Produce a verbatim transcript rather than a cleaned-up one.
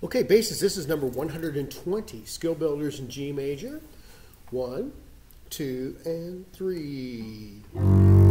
Okay, basses, this is number one hundred twenty, Skill Builders in G major. One, two, and three.